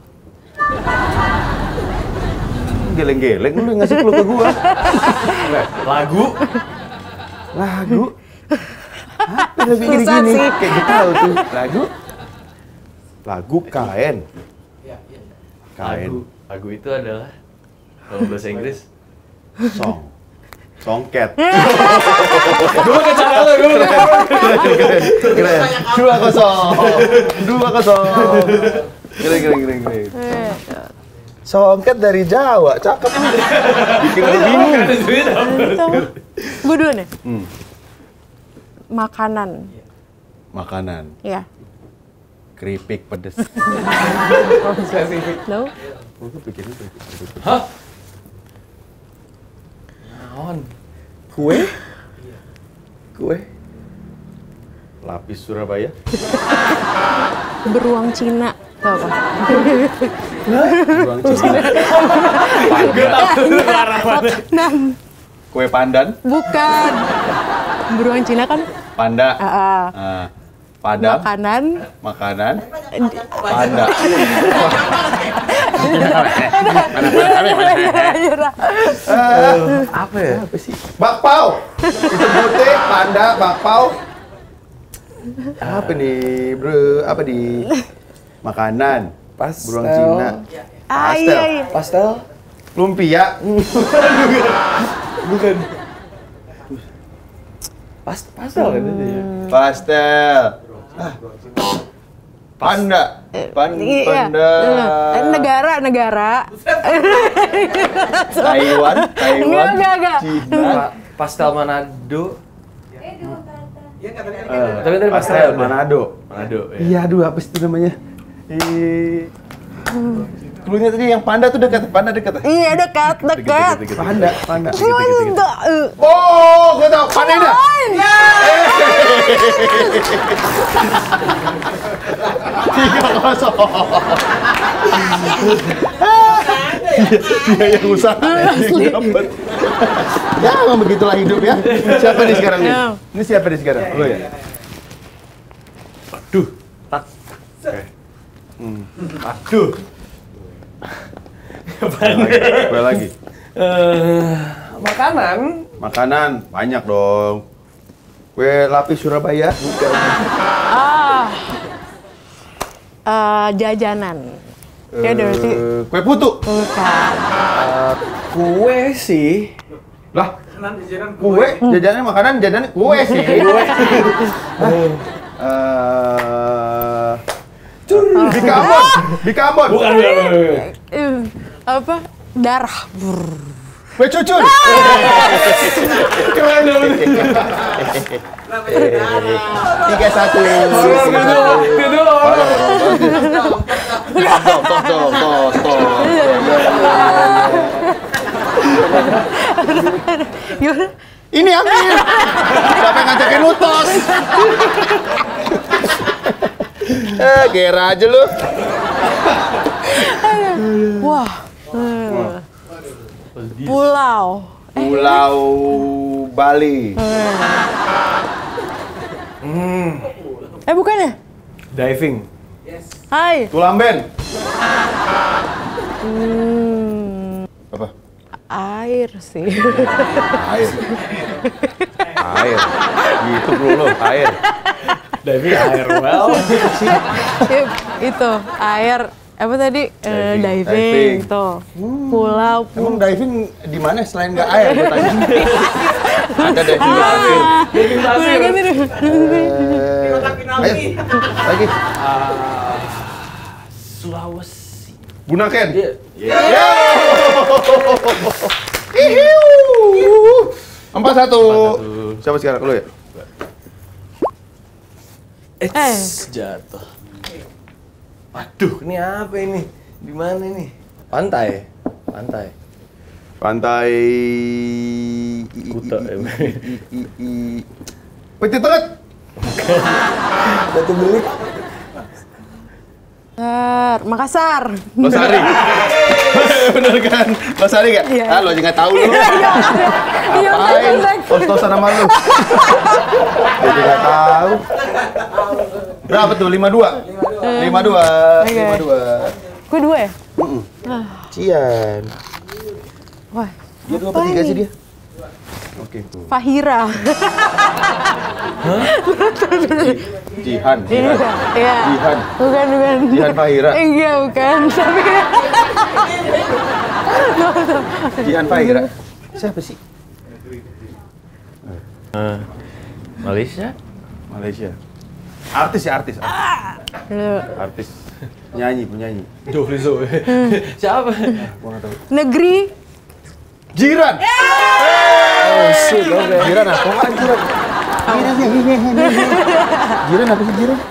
Geleng-geleng lu ngasih clue ke gua. Lagu. Lagu. Apa lebih Susah gini-gini? sih. Kayak gitu tahu tuh. Lagu. Lagu kain. Kain. Lagu. Lagu itu adalah kalau bahasa Inggris. Song. Songket. Gue pakai cara lo, gue Keren. Keren. Dua kosong. Dua kosong. Keren, keren, keren, keren. Songket dari Jawa, cakep. Bikin gue bingung. Gue dulu nih. Hmm. Makanan. Makanan. Ya. Keripik pedes. No? Gue pikirin keripik pedes. Hah? Naon? Kue? Kue? Lapis Surabaya? Beruang Cina. Tau apa? Beruang Cina. Nah, Kue pandan? bukan. Beruang Cina kan Panda. ah, ah. Ah, padang? makanan. Makanan? Panda. Ah, Apa ya? apa sih? Bakpao. Itu putih, panda, bakpao. Apa nih, bro? Apa di makanan? Pastel. Beruang Cina. Ah, Pastel. iya, iya. Pastel. Lumpia. Bukan. Pas pastel kan itu ya. Pastel. Ah. Panda. Pan Iya. panda. Eh, Negara, negara. Taiwan, Taiwan. Enggak, enggak, enggak. Cina. Pa- pastel Manado. Eh, Tapi tadi pastel pastel Manado. Manado. Ya. Iya, aduh apa sih itu namanya? Eh, Cluenya tadi yang panda tuh dekat, panda dekat. Iya, dekat, dekat. Panda, panda. Enggak. eh. Oh, gue tau, panda ini. Tiga kosong. Dia yang usaha, dia yang dapat. Ya, emang begitulah hidup ya. Siapa nih sekarang nih? Ya. Ini siapa nih sekarang? Lo ya? Aduh. Tak. Aduh. Gue lagi. Eh, makanan. Makanan banyak dong. Kue lapis Surabaya. Bukan. Ah. Eh, jajanan. Ya udah berarti Eh, kue putu. bukan. Eh, kue sih. Lah. Kue, jajanan makanan, jajanan kue sih. Kue. Eh, di Ambon, di Ambon. Bukan, bukan, bukan. Eh, apa? Darah. Brr. Kue cucur. Keren dong. Tiga satu. Itu Tos, tos, tos, tos, tos. Gimana? Ini ambil. Siapa yang ngajakin lu tos? Eh, gera aja lu. Wah. eh. Pulau. Pulau Bali. Eh bukan ya? diving. Hai. Tulamben. Hmm, Apa? air sih. Air. Air. Gitu bro lo, air. Diving air well. Itu air apa tadi? Eh, diving, Diving. tuh. Pulau. Emang diving di mana selain nggak air? Gue tanya. Ada diving di pasir. Diving pasir. Eh, ayo, lagi. Sulawesi. Bunaken. Iya. Ihiu. Empat satu. Siapa sekarang? Lu ya? Eh, jatuh. Waduh, ini apa ini? Di mana ini? Pantai. Pantai. Pantai. Kuta. Peti Tengah. Batu Belik. Makassar. Makassar. Losari. Bener kan? Losari nggak? Iya. Ah, lo aja nggak tahu lu. Iya, Apain? bener. Tos-tosan sama lu. Jadi nggak tahu. Berapa tuh? lima dua? lima dua. Oke. lima dua. Gue dua ya? Cian. Wah. Dia dua apa tiga sih dia? Oke. tuh. Fahira. Jihan. Jihan. Iya. Jihan. Bukan, bukan. Jihan Fahira. Enggak, bukan. Tapi Jihan Fahira. Siapa sih? Malaysia. Malaysia. Artis ya, artis. Artis. Artis. Nyanyi, penyanyi. Joe Rizzo. Siapa? Gua nggak tahu. negeri. Jiran. Oh shit, oke. Jiran apa? Kok nggak jiran? Jiran apa sih jiran?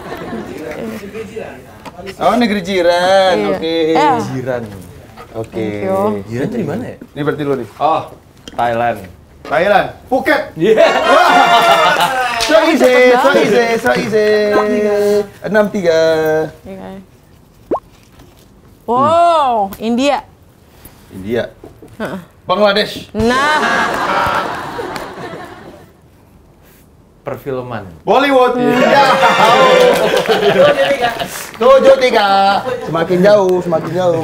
Oh, negeri jiran. Iya. Oke. Eh. Jiran. Oke. Thank you. Jiran tuh di mana ya? Ini berarti lu nih. Oh, Thailand. Thailand. Phuket. Iya. So easy, so easy, so easy. enam tiga. Iya. Wow, India. India. Bangladesh. Nah, Perfilman. Bollywood. Ya. Tujuh tiga. Semakin jauh, semakin jauh.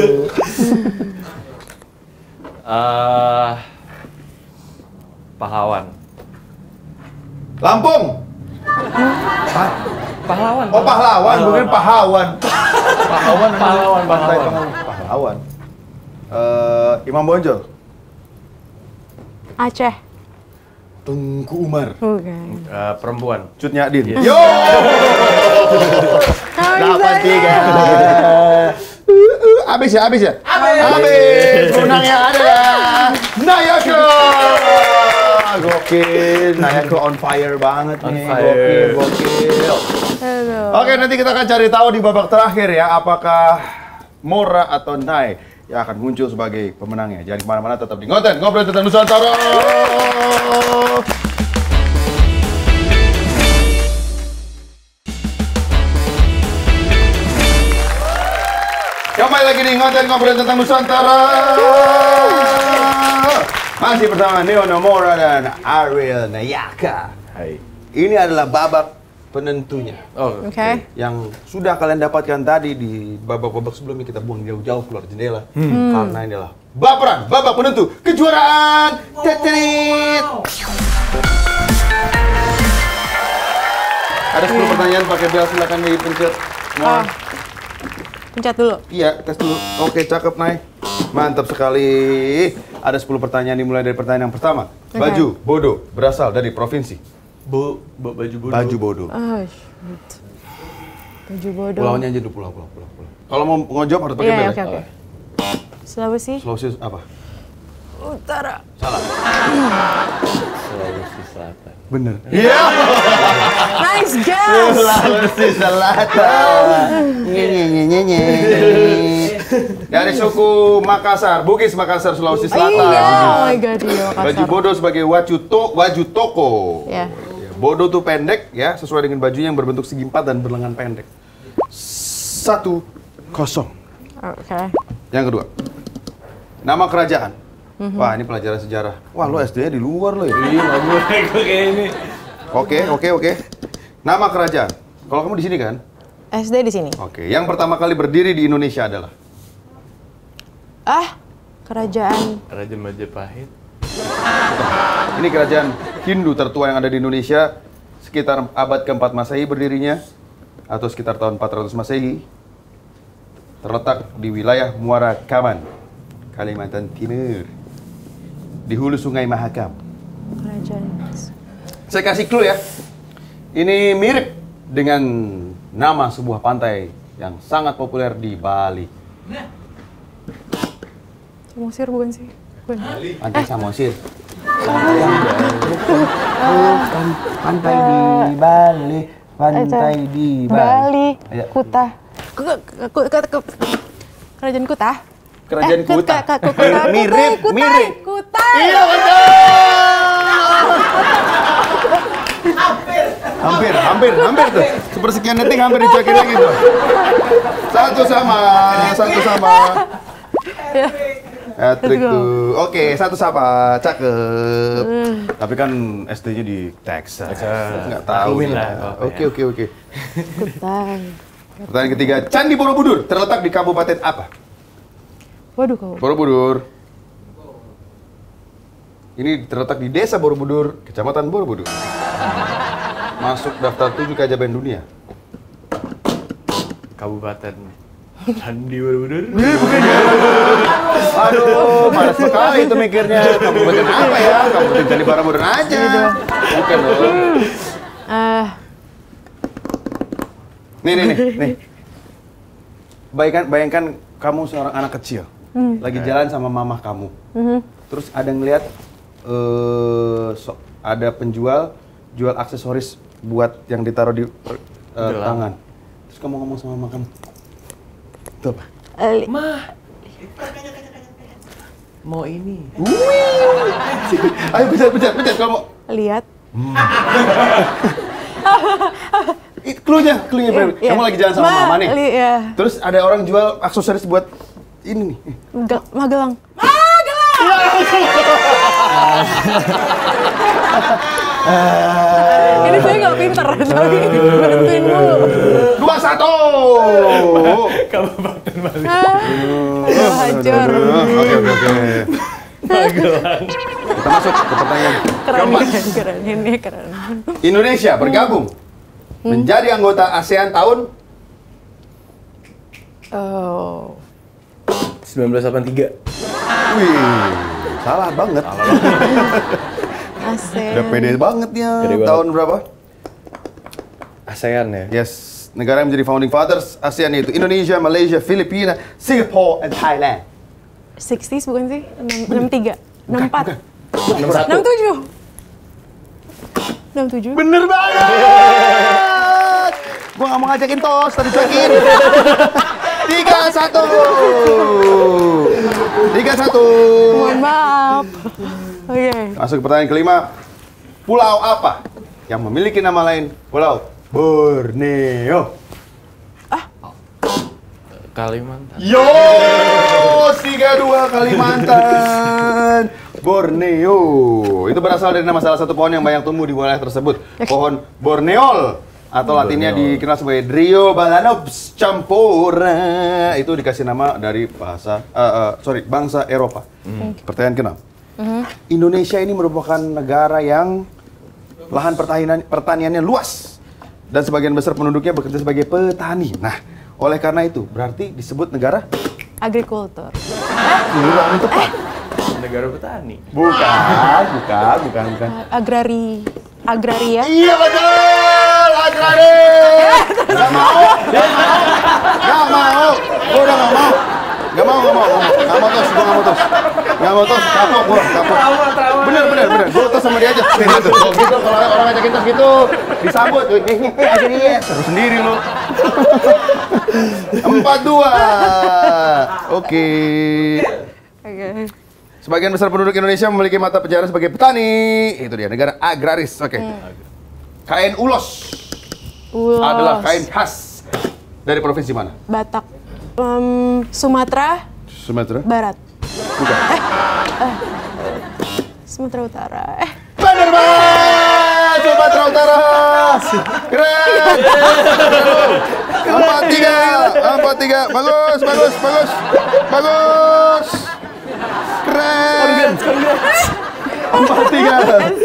Eh, pahlawan. Lampung. Hah? Pahlawan. Oh pahlawan, bukan pahlawan. Pahlawan. Pahlawan, pahlawan. Pahlawan. Eh, Imam Bonjol. Aceh. Tengku Umar. Bukan. Eh, perempuan. Cut Nyadin. Yes. Yo. Delapan tiga. Abis ya, abis ya. Abis. Menangnya adalah Nayaka. Gokil, Nayaka on fire banget On nih. fire. Gokil, gokil. Halo. Oke, nanti kita akan cari tahu di babak terakhir ya, apakah Mora atau Nay yang akan muncul sebagai pemenangnya. Jangan kemana-mana, tetap di Ngoten, Ngobrol Tentang Nusantara. Kembali lagi di Ngoten, Ngobrol Tentang Nusantara. Masih bersama Neo Nomora dan Ariel Nayaka. Hai. Ini adalah babak penentunya. Oh, Oke. Yang sudah kalian dapatkan tadi di babak-babak sebelumnya, kita buang jauh-jauh keluar jendela. Karena ini adalah baperan, babak penentu kejuaraan. Teterit. Ada sepuluh pertanyaan, pakai bel silakan dipencet. Semua. Ah. Pencet dulu. Iya, tes dulu. Oke, cakep, Nay. Mantap sekali. Ada sepuluh pertanyaan dimulai dari pertanyaan yang pertama. Oke. Baju bodoh berasal dari provinsi. Bo, bo, baju bodoh. Baju bodoh. Ah, shit. Baju bodoh. Pulaunya aja dulu, pulau, pulau, pulau, pulau. Kalau mau ngejawab harus pakai Iya, bel. oke, ya? oke. Sulawesi. Sulawesi apa? Utara. Sulawesi Selatan. Bener. Iya. Nice guess. Sulawesi Selatan. Nye nye nye nye. Dari suku Makassar, Bugis Makassar, Sulawesi Selatan. Iya, oh my god, iya Baju Makassar. bodo sebagai wajuto, wajutoko. Ya. Bodo tuh pendek ya, sesuai dengan bajunya yang berbentuk segi empat dan berlengan pendek. Satu kosong. Oke. Yang kedua, nama kerajaan. Wah, ini pelajaran sejarah. Wah, lo S D-nya di luar lo ya. Iya, nggak boleh kok kayak ini. Oke, oke, oke. Nama kerajaan. Kalau kamu di sini kan? S D di sini. Oke, yang pertama kali berdiri di Indonesia adalah? Ah, kerajaan. Raja Majapahit. Ini kerajaan Hindu tertua yang ada di Indonesia, sekitar abad keempat Masehi berdirinya, atau sekitar tahun empat ratus Masehi. Terletak di wilayah Muara Kaman, Kalimantan Timur, di hulu Sungai Mahakam. Kerajaan. Saya kasih clue ya. Ini mirip dengan nama sebuah pantai yang sangat populer di Bali. Samosir bukan sih? Bukan. Pantai Samosir. Bukan pantai di Bali, pantai di Bali. Bali, Ayo. Kuta. Ku- ku- ku- ku- Kerajaan Kuta? Kerajaan Eh, Kuta, Kuta. Kuta, Kuta, Mirip, Kutai, mirip. Kutai. Iya betul. Hampir, hampir, hampir tuh. Sepersekian detik hampir dicekin lagi tuh. Satu sama, satu sama. Ya. Hat-trick Let's go. tuh. Oke, satu sama. Cakep. Tapi kan S D-nya di Texas. Nggak tahu. Maklumin ya. lah, apa-apa Oke, ya. oke, oke. Kutai. Pertanyaan ketiga, Candi Borobudur terletak di kabupaten apa? Waduh kau. Borobudur. Ini terletak di Desa Borobudur, Kecamatan Borobudur. Masuk daftar tujuh keajaiban dunia. Kabupaten Candi Borobudur. Aduh, malas sekali itu mikirnya. Kabupaten apa ya? Kabupaten Candi Borobudur aja. Bukan dong. Eh, Nih, nih, nih, nih. Bayangkan, bayangkan kamu seorang anak kecil, lagi jalan sama mamah kamu. Terus ada ngeliat, eh, so- ada penjual jual aksesoris buat yang ditaruh di eh, Gelang. tangan. Terus kamu ngomong sama mama kamu, itu apa? eh, Mah, mau ini. Ayo pencet, pencet, pencet kamu. lihat. Itu clue-nya, clue-nya. Beb. Iya. Kamu lagi jalan sama Ma, mama nih. li- iya. Terus ada orang jual aksesoris buat ini nih. Ga- Magelang. Ini saya nggak pinter, tapi bantuin dulu. Dua satu. Kabupaten Bali. Aduh, hancur. Oke, oke, oke. Magelang. Kita masuk ke pertanyaan Keren, keempat. keren, keren. Ini keren. Indonesia bergabung menjadi anggota ASEAN tahun Oh. seribu sembilan ratus delapan puluh tiga. Wih, salah banget. ASEAN. Udah pede banget ya. Pede banget. Tahun berapa? ASEAN ya. Yes, negara yang menjadi founding fathers ASEAN yaitu Indonesia, Malaysia, Filipina, Singapore, and Thailand. enam puluh bukan sih? enam puluh tiga. enam puluh empat. enam puluh satu. enam puluh tujuh. enam puluh tujuh. Bener banget! Gua nggak mau ngajakin tos, tadi cuekin. Tiga satu. Tiga satu. Mohon maaf. Oke. Masuk ke pertanyaan kelima. Pulau apa yang memiliki nama lain Pulau Borneo? Kalimantan. Yo, tiga dua Kalimantan. Borneo. Itu berasal dari nama salah satu pohon yang banyak tumbuh di wilayah tersebut. Pohon Borneol atau latinnya dikenal sebagai Driobalanops campora. Itu dikasih nama dari bahasa eh, eh, sorry, bangsa Eropa. Pertanyaan keenam. Indonesia ini merupakan negara yang lahan pertanian pertaniannya luas dan sebagian besar penduduknya bekerja sebagai petani. Nah, oleh karena itu berarti disebut negara Agrikultur. kurang tepat. Negara petani. Bukan, bukan, bukan, bukan. Agrari. Agraria. Iya betul, agrari. Gak mau, gak mau, gak mau. Gue udah gak mau. Nggak mau, nggak mau, nggak mau tos, gue nggak mau tos, nggak mau tos, kapok gue, kapok. Bener, bener, bener, gue tos sama dia aja. Gitu, gitu, kalau orang ngajakin tos gitu, disambut, aja dia, seru sendiri lu. Empat dua, oke. Oke. Sebagian besar penduduk Indonesia memiliki mata pencaharian sebagai petani. Itu dia, negara agraris. Oke. Kain ulos Ulos. adalah kain khas dari provinsi mana? Batak. Um, Sumatera Sumatera? Barat. Bukan. Eh, Sumatera Utara. Eh, Bener banget! Sumatera Utara! Keren! Empat tiga, empat tiga, bagus, bagus, bagus, bagus, keren! Empat tiga.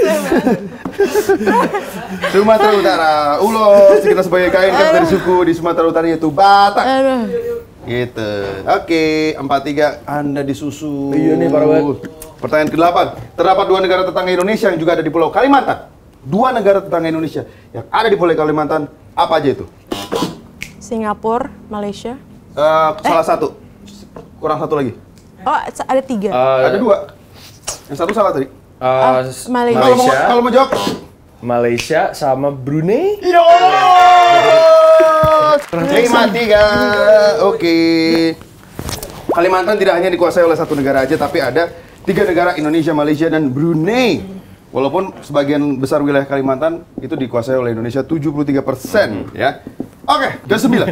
Sumatera Utara, ulos kita sebagai kain khas dari suku di Sumatera Utara yaitu Batak. aduh. Gitu. Oke, empat tiga Anda disusul. Iya nih, parah banget. Pertanyaan kedelapan. Terdapat dua negara tetangga Indonesia yang juga ada di Pulau Kalimantan. Dua negara tetangga Indonesia yang ada di Pulau Kalimantan, apa aja itu? Singapura, Malaysia. Eh, salah satu. Kurang satu lagi. Oh, ada tiga. Uh, Ada dua. Yang satu salah tadi. uh, Malaysia. Kalau mau, Malaysia, kalau mau jawab. Malaysia sama Brunei. Yo! Lima tiga. Oke. Kalimantan tidak hanya dikuasai oleh satu negara aja, tapi ada tiga negara, Indonesia, Malaysia, dan Brunei. Walaupun sebagian besar wilayah Kalimantan itu dikuasai oleh Indonesia tujuh puluh tiga persen, ya. Oke, ke sembilan.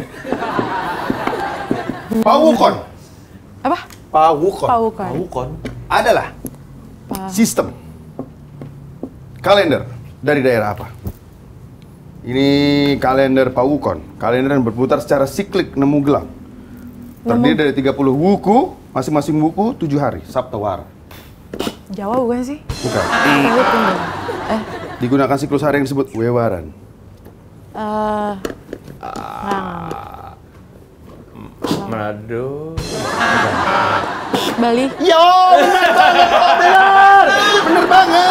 Pawukon. Apa? Pawukon. Pawukan. Bukan. Adalah sistem kalender dari daerah apa? Ini kalender Pawukon. Kalender yang berputar secara siklik nemu gelang. Terdiri dari tiga puluh wuku, masing-masing wuku tujuh hari, Saptawara. Jawa bukan sih? Bukan. Tahu tunggu. Eh, Digunakan siklus hari yang disebut Wewaran. eh, Manado. Bali. Yo, bener banget, oh, bener, bener banget.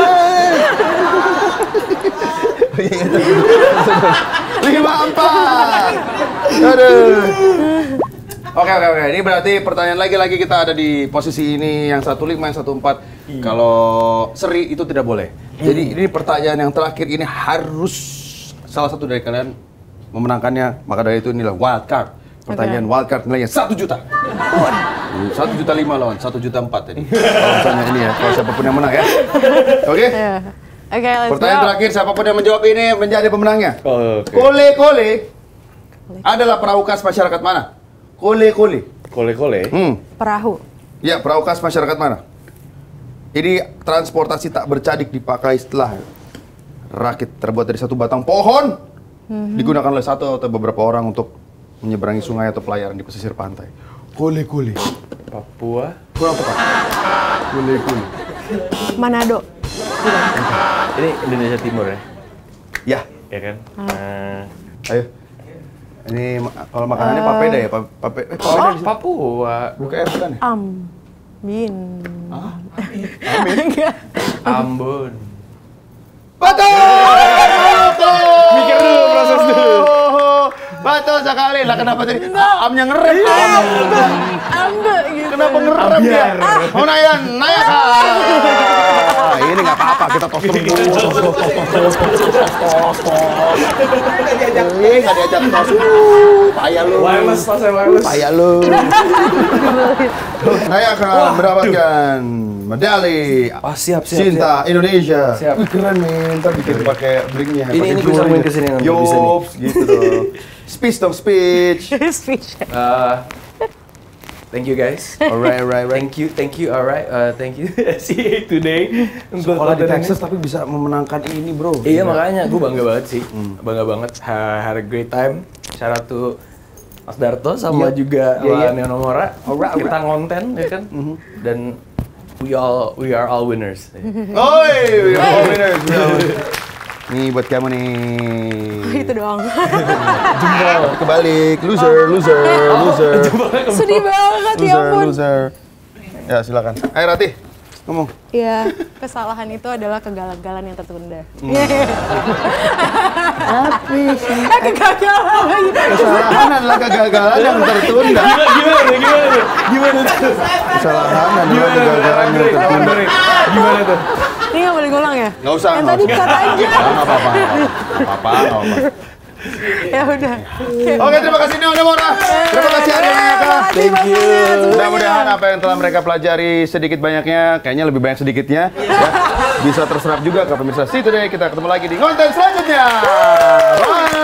Lima empat. Aduh. Oke oke oke. Ini berarti pertanyaan lagi-lagi kita ada di posisi ini yang satu lima, yang satu empat. Kalau seri itu tidak boleh. Jadi ini pertanyaan yang terakhir ini harus salah satu dari kalian memenangkannya. Maka dari itu inilah wild card. Pertanyaan wild card nilainya satu juta. Satu juta lima lawan satu juta empat tadi. Kalau misalnya ini ya, kalau siapapun yang menang ya. Oke. Ya. Oke, let's Pertanyaan go. terakhir, siapapun yang menjawab ini menjadi pemenangnya. Oh, oke. Kole-kole adalah perahu khas masyarakat mana? Kole-kole. Kole-kole. Hmm. Perahu. Ya, perahu khas masyarakat mana? Ini transportasi tak bercadik dipakai setelah rakit terbuat dari satu batang pohon. Digunakan oleh satu atau beberapa orang untuk menyeberangi sungai atau pelayaran di pesisir pantai. Kole-kole. Papua. Kurang tepat. Kole-kole. Manado. Ini Indonesia Timur ya? Ya, Ya kan? Nah. ayo. Ini ma- kalau makanannya papeda ya, pa- pape, eh, papeda Oh, di sini. Papua. Buka R bukan ya? Amin. Ambon. Betul! Mikir dulu, proses dulu. Betul sekali. Lah kenapa tadi? Amnya ngerem. Am. Ambe gitu. Kenapa ngerem dia? Mau nayan, nayak. Ah, ini nggak apa-apa, kita tos terus. Tos, tos, tos, tos, tos, tos, tos. Ini nggak diajak tos. Uh, Payah lu. Wireless, pasnya wireless. Payah lu. Nayak mendapatkan medali Oh, siap, siap, Cinta Indonesia. Siap. Wih, keren men, ntar bikin pakai blinknya. Ini- pakai ini bisa jewelry. main kesini nanti, bisa nih. Yops, gitu dong. Speech dong, speech. Speech. Uh, thank you guys. Alright, alright, alright. Thank you, thank you, alright. Uh, thank you. See you today. Untuk Sekolah di konten Texas ini. tapi bisa memenangkan ini, bro. Iya makanya, gue bangga banget sih, bangga banget. Ha, had a great time. Shout out to Mas Darto sama Iya. juga Iya, iya. Lea Nomora. Alright, Kita ngonten, ya kan? Dan we all we are all winners. Oi, we are all winners, we are all winners. Nih buat kamu nih. Itu doang. Jempol kebalik, loser, loser, loser. Sedih banget ya Loser, ampun. loser. Ya silakan. Ayo Ratih. Ngomong. Iya, kesalahan itu adalah kegagalan yang tertunda. Tapi Eh, kegagalan lagi. kesalahan adalah kegagalan yang tertunda. Gimana, gimana, gimana tuh? Gimana tuh? Kesalahan adalah Gimana tuh? kegagalan yang Andre, tertunda. Andre, gimana tuh? Ini nggak boleh ngulang ya? Nggak usah. Yang nggak tadi usah. cut aja. Nggak apa-apa. Nggak apa-apa. Nggak apa-apa. Ya udah. Oke, terima kasih Neo Demora. Terima kasih Ade Neka. Thank you. Mudah-mudahan apa yang telah mereka pelajari sedikit banyaknya, kayaknya lebih banyak sedikitnya, ya, bisa terserap juga ke pemirsa Si Today. Kita ketemu lagi di konten selanjutnya. Bye.